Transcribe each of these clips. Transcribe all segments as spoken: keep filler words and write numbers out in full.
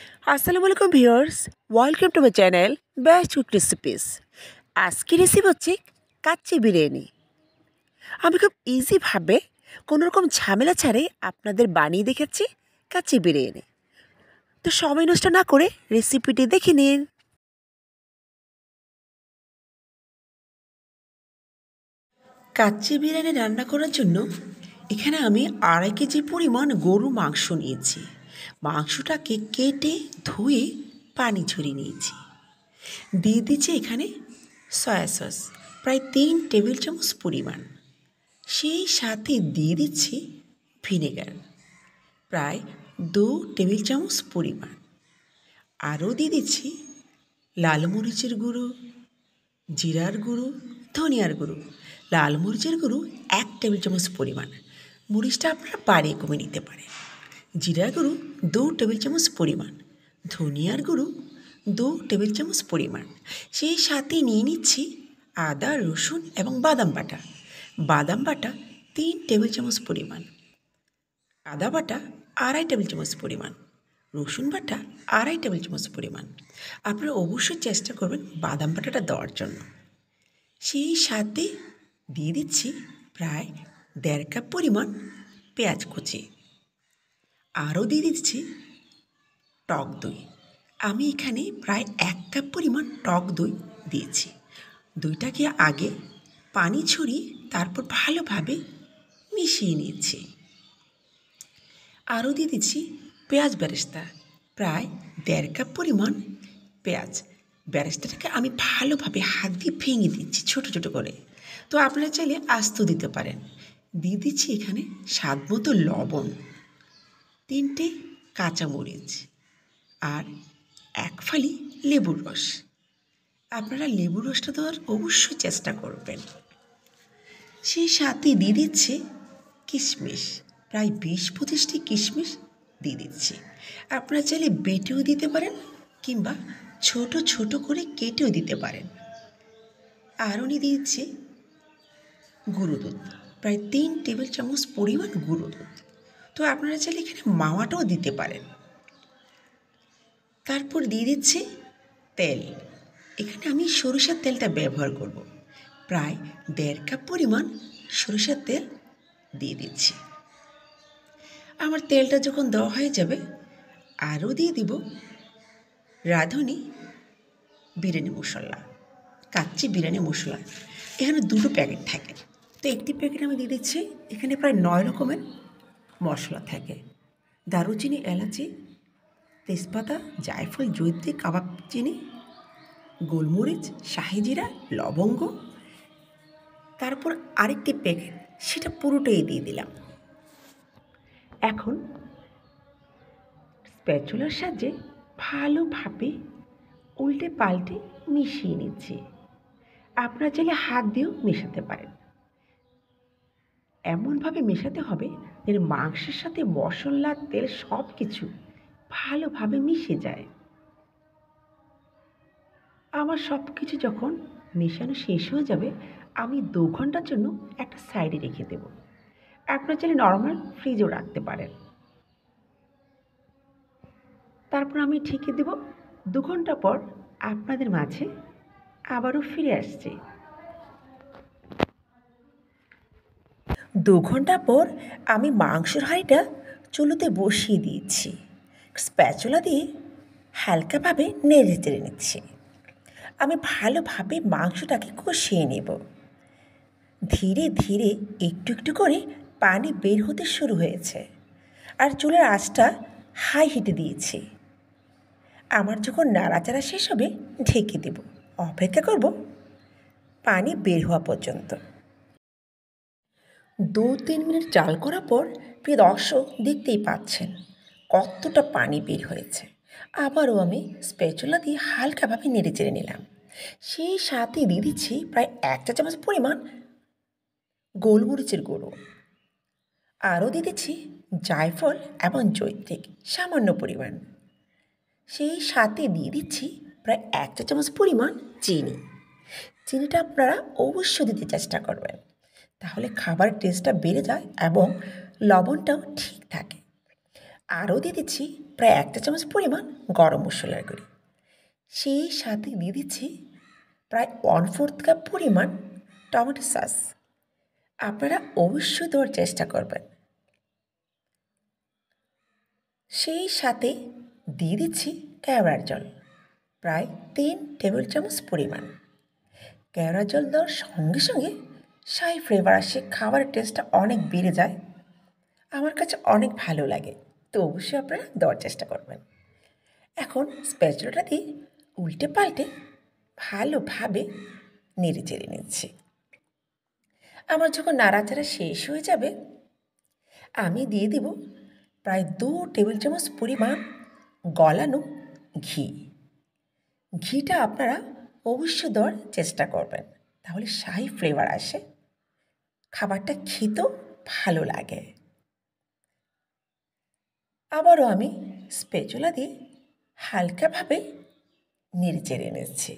আসসালামু আলাইকুম viewers, welcome to my channel best cook recipes. আজকের রেসিপি হচ্ছে কাচ্চি বিরিয়ানি। আমি খুব ইজিভাবে কোনো রকম ঝামেলা ছাড়াই আপনাদের বানিয়ে দেখাচ্ছি কাচ্চি বিরিয়ানি। তো সময় নষ্ট না করে রেসিপিটি দেখে নিন। কাচ্চি বিরিয়ানি রান্না করার জন্য এখানে আমি আড়াই কেজি পরিমাণ গরু মাংস নিয়েছি। মাংসটাকে কেটে ধুয়ে পানি ঝরিয়ে নিয়েছি। দিয়ে দিচ্ছি এখানে সয়া সস প্রায় তিন টেবিল চামচ পরিমাণ। সেই সাথে দিয়ে দিচ্ছি ভিনেগার প্রায় দু টেবিল চামচ পরিমাণ। আরও দিয়ে দিচ্ছি লাল মরিচের গুঁড়ো, জিরার গুঁড়ো, ধনিয়ার গুঁড়ো। লাল মরিচের গুঁড়ো এক টেবিল চামচ পরিমাণ, মরিচটা আপনারা বাড়িয়ে কমে নিতে পারেন। জিরার গুঁড়ো দু টেবিল চামচ পরিমাণ, ধনিয়ার গুঁড়ো দু টেবিল চামচ পরিমাণ। সেই সাথে নিয়ে নিচ্ছি আদা, রসুন এবং বাদাম বাটা। বাদাম বাটা তিন টেবিল চামচ পরিমাণ, আদা বাটা আড়াই টেবিল চামচ পরিমাণ, রসুন বাটা আড়াই টেবিল চামচ পরিমাণ। আপনারা অবশ্যই চেষ্টা করবেন বাদাম বাটাটা দেওয়ার জন্য। সেই সাথে দিয়ে দিচ্ছি প্রায় দেড় কাপ পরিমাণ পেঁয়াজ কুচি। আরও দিয়ে দিচ্ছি টক দই। আমি এখানে প্রায় এক কাপ পরিমাণ টক দই দিয়েছি। দইটাকে আগে পানি ছড়িয়ে তারপর ভালোভাবে মিশিয়ে নিয়েছি। আরও দিয়ে দিচ্ছি পেঁয়াজ বেরেস্তা, প্রায় দেড় কাপ পরিমাণ পেঁয়াজ বেরেস্তাটাকে আমি ভালোভাবে হাত দিয়ে ভেঙে দিচ্ছি ছোটো ছোটো করে। তো আপনারা চাইলে আস্ত দিতে পারেন। দিয়ে দিচ্ছি এখানে স্বাদ মতো লবণ, তিনটে কাঁচামরিচ আর এক ফালি লেবুর রস। আপনারা লেবুর রসটা দেওয়ার অবশ্যই চেষ্টা করবেন। সেই সাথে দিয়ে দিচ্ছে কিশমিশ, প্রায় বিশ পঁচিশটি কিশমিশ দিয়ে দিচ্ছি। আপনারা চাইলে বেটেও দিতে পারেন কিংবা ছোট ছোট করে কেটেও দিতে পারেন। আরও নিয়ে দিচ্ছি গুঁড়ো দুধ, প্রায় তিন টেবিল চামচ পরিমাণ গুঁড়ো দুধ। তো আপনারা চাইলে এখানে মাওয়াটাও দিতে পারেন। তারপর দিয়ে দিচ্ছি তেল। এখানে আমি সরিষার তেলটা ব্যবহার করব। প্রায় দেড় কাপ পরিমাণ সরিষার তেল দিয়ে দিচ্ছি। আমার তেলটা যখন দেওয়া হয়ে যাবে, আরও দিয়ে দিব রাঁধুনি বিরিয়ানি মশলা, কাচ্চি বিরিয়ানি মশলা। এখানে দুটো প্যাকেট থাকে, তো একটি প্যাকেট আমি দিয়ে দিচ্ছি। এখানে প্রায় নয় রকমের মশলা থাকে: দারুচিনি, এলাচি, তেজপাতা, জায়ফল, জয়িত্রী, কাবাব চিনি, গোলমরিচ, শাহি জিরা, লবঙ্গ। তারপর আরেকটি প্যাকেট, সেটা পুরোটাই দিয়ে দিলাম। এখন স্প্যাচুলার সাহায্যে ভালোভাবে উল্টে পাল্টে মিশিয়ে নিচ্ছি। আপনারা চাইলে হাত দিয়েও মেশাতে পারেন। এমনভাবে মেশাতে হবে যেন মাংসের সাথে মশলা, তেল সব কিছু ভালোভাবে মিশে যায়। আমার সব কিছু যখন মেশানো শেষ হয়ে যাবে, আমি দু ঘন্টার জন্য একটা সাইডে রেখে দেব। আপনারা চাইলে নর্মাল ফ্রিজেও রাখতে পারেন। তারপর আমি ঢেকে দেব। দু ঘন্টা পর আপনাদের মাঝে আবারও ফিরে আসছি। দু ঘন্টা পর আমি মাংসের হাঁড়িটা চুলোতে বসিয়ে দিয়েছি। স্প্যাচুলা দিয়ে হালকাভাবে নেড়ে চেড়ে নিচ্ছি। আমি ভালোভাবে মাংসটাকে কষিয়ে নেব। ধীরে ধীরে একটু একটু করে পানি বের হতে শুরু হয়েছে, আর চুলের আঁচটা হাই হিটে দিয়েছি। আমার যখন নাড়াচাড়া শেষ হবে, ঢেকে দেব। অপেক্ষা করব পানি বের হওয়া পর্যন্ত। দু তিন মিনিট জাল করার পর প্রিয় দর্শক দেখতেই পাচ্ছেন কতটা পানি বের হয়েছে। আবারও আমি স্প্যাচুলা দিয়ে হালকাভাবে নেড়ে চেড়ে নিলাম। সেই সাথে দিয়ে দিচ্ছি প্রায় এক চা চামচ পরিমাণ গোলমরিচের গুঁড়ো। আরও দিয়ে দিচ্ছি জায়ফল এবং জয়িত্রী সামান্য পরিমাণ। সেই সাথে দিয়ে দিচ্ছি প্রায় এক চা চামচ পরিমাণ চিনি। চিনিটা আপনারা অবশ্যই দিতে চেষ্টা করবেন, তাহলে খাবার টেস্টটা বেড়ে যায় এবং লবণটাও ঠিক থাকে। আরও দিয়ে দিচ্ছি প্রায় একটা চামচ পরিমাণ গরম মশলার গুঁড়ি। সেই সাথে দিয়ে দিচ্ছি প্রায় ওয়ান ফোর্থ কাপ পরিমাণ টমেটো সস। আপনারা অবশ্যই দেওয়ার চেষ্টা করবেন। সেই সাথে দিয়ে দিচ্ছি কেওড়ার জল, প্রায় তিন টেবিল চামচ পরিমাণ। কেওড়ার জল দেওয়ার সঙ্গে সঙ্গে শাহি ফ্লেভার আসে, খাবারের টেস্টটা অনেক বেড়ে যায়। আমার কাছে অনেক ভালো লাগে, তো অবশ্যই আপনারা দেওয়ার চেষ্টা করবেন। এখন স্প্যাচুলাটা দিয়ে উল্টে পাল্টে ভালোভাবে নেড়ে চেড়ে নিচ্ছি। আমার যখন নাড়াচাড়া শেষ হয়ে যাবে, আমি দিয়ে দেব প্রায় দু টেবিল চামচ পরিমাণ গলানো ঘি। ঘিটা আপনারা অবশ্যই দেওয়ার চেষ্টা করবেন, তাহলে শাহি ফ্লেভার আসে, খাবারটা খেতেও ভালো লাগে। আবারও আমি স্প্যাচুলা দিয়ে হালকাভাবে নেড়ে চেড়ে নিচ্ছি।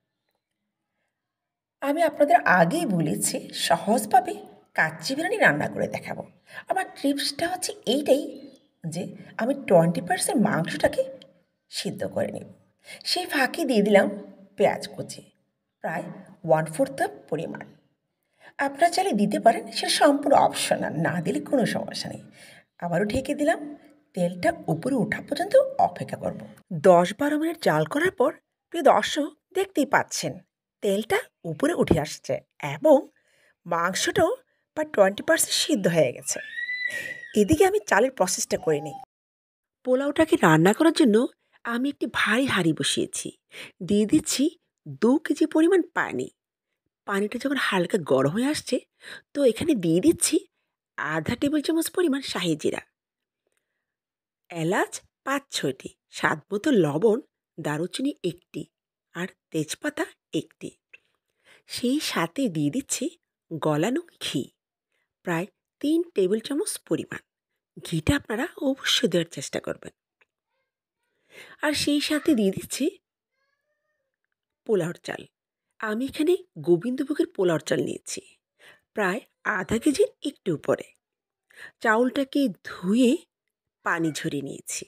আমি আপনাদের আগেই বলেছি সহজভাবে কাচ্চি বিরিয়ানি রান্না করে দেখাবো। আমার টিপসটা হচ্ছে এইটাই যে আমি টোয়েন্টি পার্সেন্ট মাংসটাকে সিদ্ধ করে নিব। সেই ফাঁকে দিয়ে দিলাম পেঁয়াজ কুচি, প্রায় ওয়ান ফোর্থ কাপ পরিমাণ। আপনারা চাইলে দিতে পারেন, সেটা সম্পূর্ণ অপশনাল, না দিলে কোনো সমস্যা নেই। আবারও ঢেকে দিলাম, তেলটা উপরে ওঠা পর্যন্ত অপেক্ষা করব। দশ বারো মিনিট জাল করার পর প্রিয় দর্শক দেখতেই পাচ্ছেন তেলটা উপরে উঠে আসছে এবং মাংসটাও প্রায় টোয়েন্টি পার্সেন্ট সিদ্ধ হয়ে গেছে। এদিকে আমি চালের প্রসেসটা করে নিই। পোলাওটাকে রান্না করার জন্য আমি একটি ভারী হাঁড়ি বসিয়েছি। দিয়ে দিচ্ছি দু কেজি পরিমাণ পানি। পানিটা যখন হালকা গরম হয়ে আসছে, তো এখানে দিয়ে দিচ্ছি আধা টেবিল চামচ পরিমাণ শাহি জিরা, এলাচ পাঁচ ছয়টি, স্বাদ মতো লবণ, দারুচিনি একটি আর তেজপাতা একটি। সেই সাথে দিয়ে দিচ্ছি গলানো ঘি, প্রায় তিন টেবিল চামচ পরিমাণ। ঘিটা আপনারা অবশ্যই দেওয়ার চেষ্টা করবেন। আর সেই সাথে দিয়ে দিচ্ছি পোলাওর চাল। আমি এখানে গোবিন্দভোগের পোলাওর চাল নিয়েছি, প্রায় আধা কেজির একটু উপরে। চাউলটাকে ধুয়ে পানি ঝরিয়ে নিয়েছি।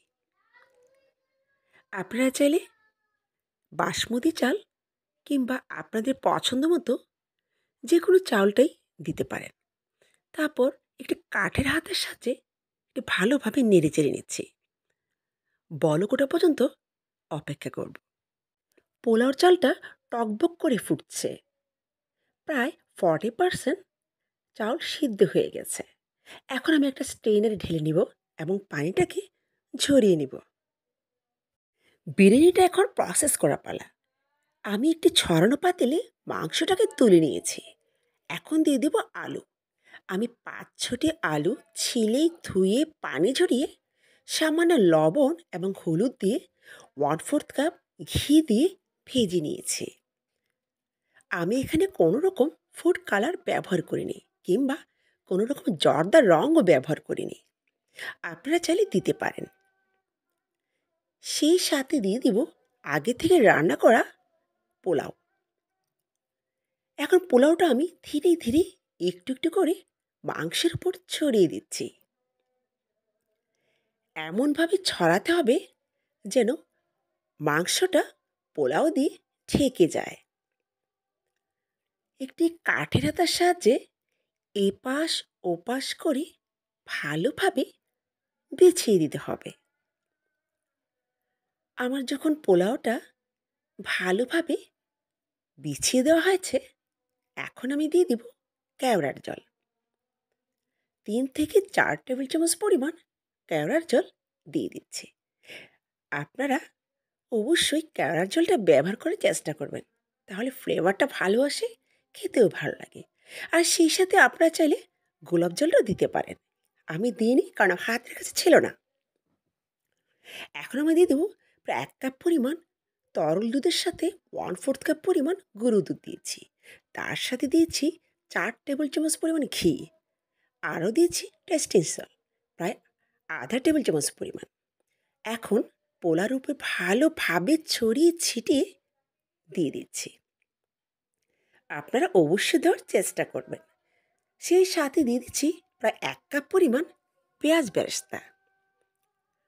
আপনারা চাইলে বাসমতি চাল কিংবা আপনাদের পছন্দ মতো যে কোনো চাউলটাই দিতে পারেন। তারপর একটি কাঠের হাতের সাথে একটু ভালোভাবে নেড়ে চেড়ে নিচ্ছি। বলক ওঠা পর্যন্ত অপেক্ষা করব। পোলাওর চালটা টকবক করে ফুটছে, প্রায় ফর্টি পার্সেন্ট চাউল সিদ্ধ হয়ে গেছে। এখন আমি একটা স্ট্রেনারে ঢেলে নিব এবং পানিটাকে ঝরিয়ে নিব। বিরিয়ানিটা এখন প্রসেস করা পালা। আমি একটি ছড়ানো পাতিলে মাংসটাকে তুলে নিয়েছি। এখন দিয়ে দেব আলু। আমি পাঁচ ছটি আলু ছিলে ধুয়ে পানি ঝরিয়ে সামান্য লবণ এবং হলুদ দিয়ে ওয়ান ফোর্থ কাপ ঘি দিয়ে ভেজে নিয়েছি। আমি এখানে কোনো রকম ফুড কালার ব্যবহার করিনি কিংবা কোনো রকম জর্দার রঙও ব্যবহার করিনি। আপনারা চাইলে দিতে পারেন। সেই সাথে দিয়ে দিব আগে থেকে রান্না করা পোলাও। এখন পোলাওটা আমি ধীরে ধীরে একটু একটু করে মাংসের উপর ছড়িয়ে দিচ্ছি। এমনভাবে ছড়াতে হবে যেন মাংসটা পোলাও দিয়ে ঠেকে যায়। একটি কাঠের হাতার সাহায্যে এপাশ ওপাশ করে ভালোভাবে বিছিয়ে দিতে হবে। আমার যখন পোলাওটা ভালোভাবে বিছিয়ে দেওয়া হয়েছে, এখন আমি দিয়ে দিব কেওড়ার জল। তিন থেকে চার টেবিল চামচ পরিমাণ কেওড়ার জল দিয়ে দিচ্ছি। আপনারা অবশ্যই কেওড়ার জলটা ব্যবহার করে চেষ্টা করবেন, তাহলে ফ্লেভারটা ভালো আসে, খেতেও ভালো লাগে। আর সেই সাথে আপনারা চাইলে গোলাপ জলটাও দিতে পারেন। আমি দিইনি, কারণ হাতের কাছে ছিল না। এখন আমি দিয়ে দেবো প্রায় এক কাপ পরিমাণ তরল দুধের সাথে ওয়ান ফোর্থ কাপ পরিমাণ গরু দুধ দিয়েছি। তার সাথে দিয়েছি চার টেবিল চামচ পরিমাণ ঘি, আরও দিয়েছি টেস্টিং সল্ট, প্রায় আধা টেবিল চামচ পরিমাণ। এখন পোলার উপরে ভালোভাবে ছড়িয়ে ছিটিয়ে দিয়ে দিচ্ছি। আপনারা অবশ্যই দেওয়ার চেষ্টা করবেন। সেই সাথে দিয়ে দিচ্ছি প্রায় এক কাপ পরিমাণ পেঁয়াজ বেরেস্তা।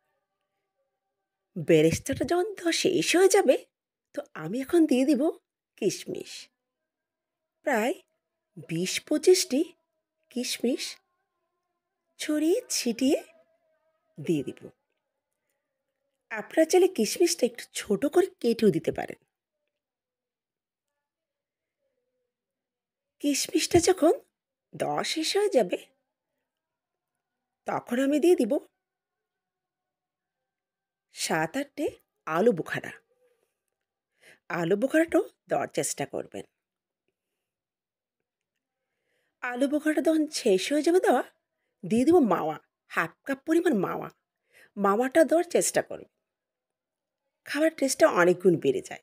বেরেস্তাটা যখন তো শেষ হয়ে যাবে, তো আমি এখন দিয়ে দিব কিশমিশ। প্রায় বিশ পঁচিশটি কিশমিশ ছড়িয়ে ছিটিয়ে দিয়ে দিব। আপনারা চাইলে কিশমিশটা একটু ছোট করে কেটেও দিতে পারেন। কিশমিশটা যখন দেওয়া শেষ হয়ে যাবে, তখন আমি দিয়ে দিব সাত আটটে আলু বোখারা। আলু বোখারাটাও দেওয়ার চেষ্টা করবেন। আলু বোখারাটা যখন শেষ হয়ে যাবে দেওয়া, দিয়ে দিব মাওয়া, হাফ কাপ পরিমাণ মাওয়া। মাওয়াটা দেওয়ার চেষ্টা করবেন, খাবার টেস্টটা অনেক গুণ বেড়ে যায়।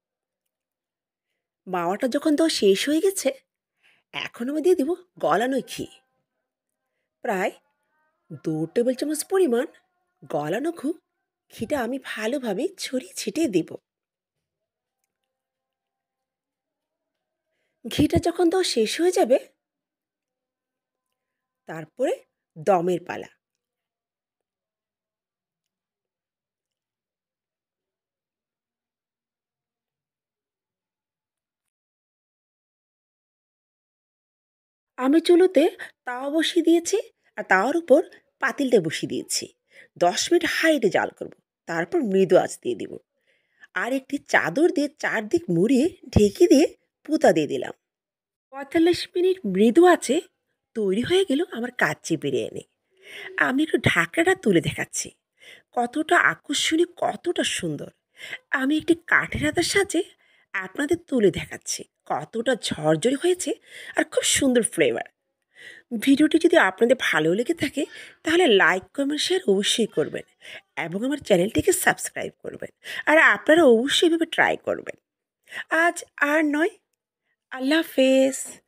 মাওয়াটা যখন দেওয়া শেষ হয়ে গেছে, এখন আমি দিয়ে দিব গলানো ঘি। প্রায় দু টেবিল চামচ পরিমাণ গলানো ঘু ঘিটা আমি ভালোভাবে ছড়িয়ে ছিটিয়ে দিব। ঘিটা যখন দেওয়া শেষ হয়ে যাবে, তারপরে দমের পালা। আমি চুলোতে তাওয়া বসিয়ে দিয়েছি, আর তাওয়ার উপর পাতিলটা বসিয়ে দিয়েছি। দশ মিনিট হাইটে জাল করব, তারপর মৃদু আঁচ দিয়ে দিব। আর একটি চাদর দিয়ে চারদিক মুড়িয়ে ঢেকে দিয়ে পুঁতা দিয়ে দিলাম। পঁয়তাল্লিশ মিনিট মৃদু আঁচে তৈরি হয়ে গেল আমার কাচ্চি বিরিয়ানি। আমি একটু ঢাকাটা তুলে দেখাচ্ছি, কতটা আকর্ষণীয়, কতটা সুন্দর। আমি একটি কাঠের হাতের সাহায্যে আপনাদের তুলে দেখাচ্ছি কতটা ঝরঝরে হয়েছে আর খুব সুন্দর ফ্লেভার। ভিডিওটি যদি আপনাদের ভালো লেগে থাকে, তাহলে লাইক কমেন্ট শেয়ার অবশ্যই করবেন এবং আমার চ্যানেলটিকে সাবস্ক্রাইব করবেন। আর আপনারা অবশ্যই এভাবে ট্রাই করবেন। আজ আর নয়, আল্লাহ হাফেজ।